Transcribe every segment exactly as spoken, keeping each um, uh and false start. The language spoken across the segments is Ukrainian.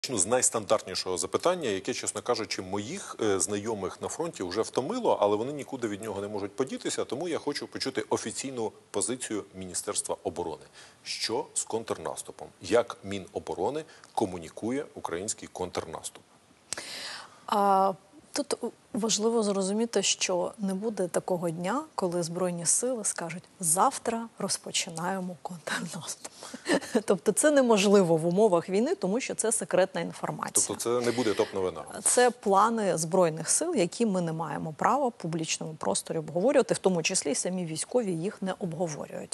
Почну з найстандартнішого запитання, яке, чесно кажучи, моїх е, знайомих на фронті вже втомило, але вони нікуди від нього не можуть подітися, тому я хочу почути офіційну позицію Міністерства оборони. Що з контрнаступом? Як Міноборони комунікує український контрнаступ? А, тут важливо зрозуміти, що не буде такого дня, коли Збройні сили скажуть «завтра розпочинаємо контрнаступ». Тобто це неможливо в умовах війни, тому що це секретна інформація. Тобто це не буде топ-новина? Це плани Збройних сил, які ми не маємо права в публічному просторі обговорювати, в тому числі і самі військові їх не обговорюють.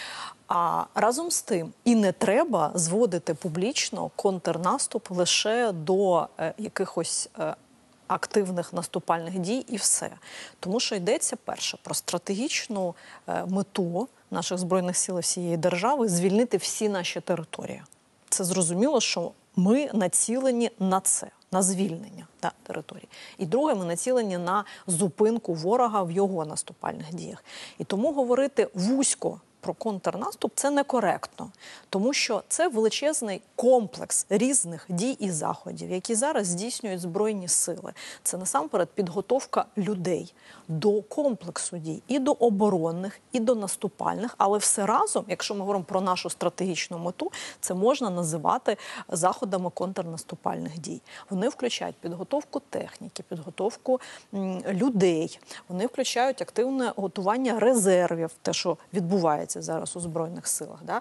А разом з тим і не треба зводити публічно контрнаступ лише до е, якихось е, активних наступальних дій і все. Тому що йдеться, перше, про стратегічну е, мету наших Збройних сил всієї держави – звільнити всі наші території. Це зрозуміло, що ми націлені на це, на звільнення да, території. І друге, ми націлені на зупинку ворога в його наступальних діях. І тому говорити вузько про контрнаступ – це некоректно, тому що це величезний комплекс різних дій і заходів, які зараз здійснюють Збройні сили. Це насамперед підготовка людей до комплексу дій, і до оборонних, і до наступальних, але все разом, якщо ми говоримо про нашу стратегічну мету, це можна називати заходами контрнаступальних дій. Вони включають підготовку техніки, підготовку м, людей, вони включають активне готування резервів, те, що відбувається зараз у Збройних силах. Да?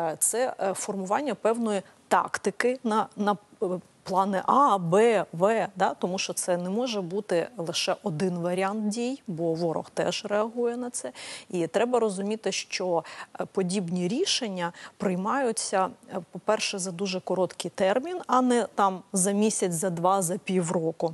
Це формування певної тактики на, на плани А, Б, В, да? Тому що це не може бути лише один варіант дій, бо ворог теж реагує на це. І треба розуміти, що подібні рішення приймаються, по-перше, за дуже короткий термін, а не там за місяць, за два, за півроку.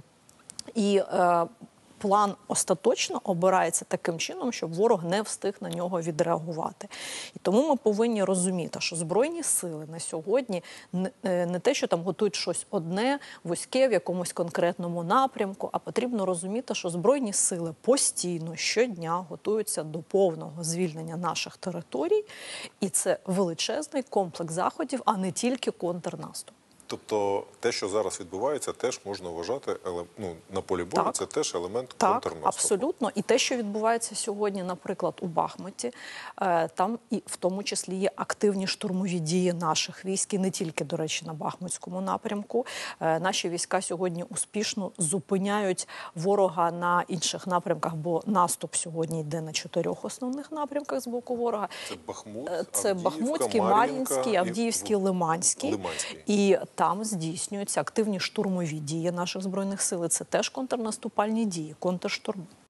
І е, план остаточно обирається таким чином, щоб ворог не встиг на нього відреагувати. І тому ми повинні розуміти, що Збройні сили на сьогодні не, не те, що там готують щось одне, вузьке в якомусь конкретному напрямку, а потрібно розуміти, що Збройні сили постійно, щодня готуються до повного звільнення наших територій. І це величезний комплекс заходів, а не тільки контрнаступ. Тобто те, що зараз відбувається, теж можна вважати, ну, на полі бою, це теж елемент так, контрнаступу. Абсолютно. І те, що відбувається сьогодні, наприклад, у Бахмуті, там і в тому числі є активні штурмові дії наших військ, і не тільки, до речі, на Бахмутському напрямку. Наші війська сьогодні успішно зупиняють ворога на інших напрямках, бо наступ сьогодні йде на чотирьох основних напрямках з боку ворога. Це Бахмут, Це Бахмутський, Мар'їнський, Авдіївський, Лиманський. Лиманський. І там здійснюються активні штурмові дії наших Збройних сил. Це теж контрнаступальні дії, контрштурм.